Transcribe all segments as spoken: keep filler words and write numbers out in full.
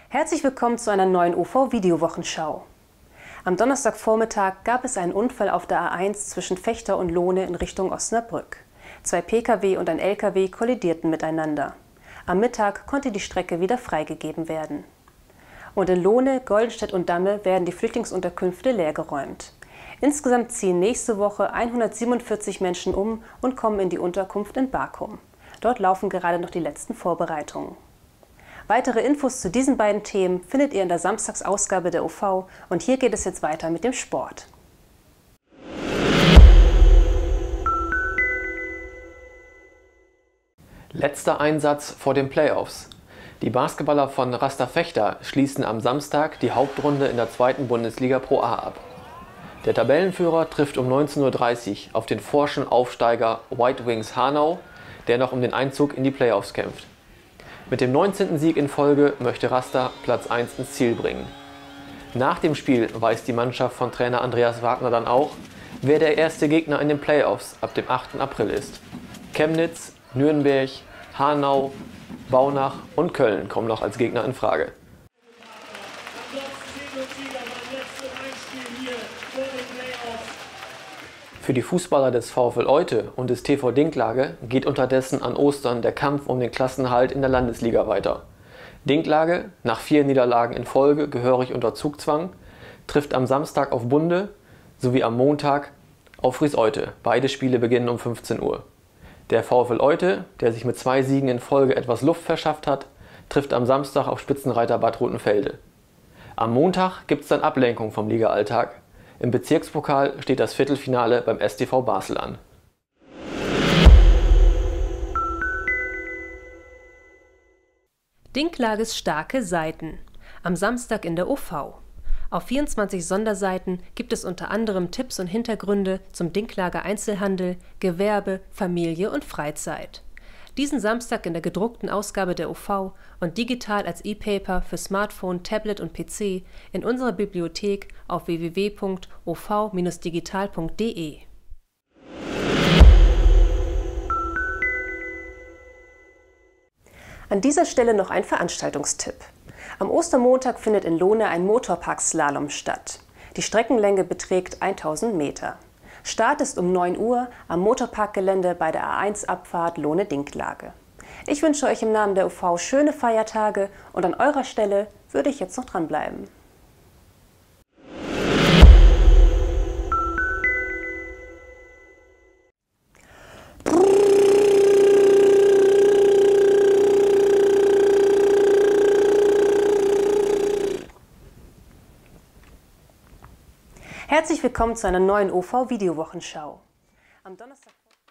Herzlich willkommen zu einer neuen O V-Videowochenschau. Am Donnerstagvormittag gab es einen Unfall auf der A eins zwischen Vechta und Lohne in Richtung Osnabrück. Zwei Pkw und ein Lkw kollidierten miteinander. Am Mittag konnte die Strecke wieder freigegeben werden. Und in Lohne, Goldenstedt und Damme werden die Flüchtlingsunterkünfte leergeräumt. Insgesamt ziehen nächste Woche hundertsiebenundvierzig Menschen um und kommen in die Unterkunft in Barkum. Dort laufen gerade noch die letzten Vorbereitungen. Weitere Infos zu diesen beiden Themen findet ihr in der Samstagsausgabe der O V und hier geht es jetzt weiter mit dem Sport. Letzter Einsatz vor den Playoffs. Die Basketballer von Rasta Vechta schließen am Samstag die Hauptrunde in der zweiten Bundesliga Pro A ab. Der Tabellenführer trifft um neunzehn Uhr dreißig auf den forschen Aufsteiger White Wings Hanau, der noch um den Einzug in die Playoffs kämpft. Mit dem neunzehnten Sieg in Folge möchte Rasta Platz eins ins Ziel bringen. Nach dem Spiel weiß die Mannschaft von Trainer Andreas Wagner dann auch, wer der erste Gegner in den Playoffs ab dem achten April ist. Chemnitz, Nürnberg, Hanau, Baunach und Köln kommen noch als Gegner in Frage. Für die Fußballer des VfL Oite und des T V Dinklage geht unterdessen an Ostern der Kampf um den Klassenerhalt in der Landesliga weiter. Dinklage, nach vier Niederlagen in Folge gehörig unter Zugzwang, trifft am Samstag auf Bunde sowie am Montag auf Fries Oite. Beide Spiele beginnen um fünfzehn Uhr. Der VfL Oite, der sich mit zwei Siegen in Folge etwas Luft verschafft hat, trifft am Samstag auf Spitzenreiter Bad Rotenfelde. Am Montag gibt es dann Ablenkung vom Ligaalltag. Im Bezirkspokal steht das Viertelfinale beim S T V Basel an. Dinklages starke Seiten. Am Samstag in der O V. Auf vierundzwanzig Sonderseiten gibt es unter anderem Tipps und Hintergründe zum Dinklager Einzelhandel, Gewerbe, Familie und Freizeit. Diesen Samstag in der gedruckten Ausgabe der O V und digital als E-Paper für Smartphone, Tablet und P C in unserer Bibliothek auf w w w punkt o v Bindestrich digital punkt de. An dieser Stelle noch ein Veranstaltungstipp. Am Ostermontag findet in Lohne ein Motorpark-Slalom statt. Die Streckenlänge beträgt tausend Meter. Start ist um neun Uhr am Motorparkgelände bei der A eins Abfahrt Lohne-Dinklage. Ich wünsche euch im Namen der O V schöne Feiertage und an eurer Stelle würde ich jetzt noch dranbleiben. Herzlich willkommen zu einer neuen O V-Videowochenschau. Am Donnerstag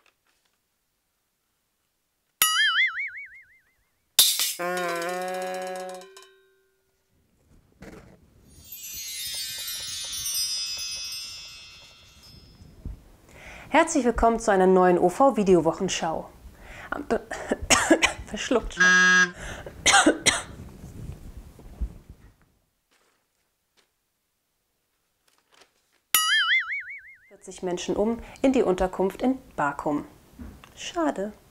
Herzlich willkommen zu einer neuen O V-Videowochenschau. Am Don Verschluckt. vierzig Menschen um in die Unterkunft in Barkum. Schade.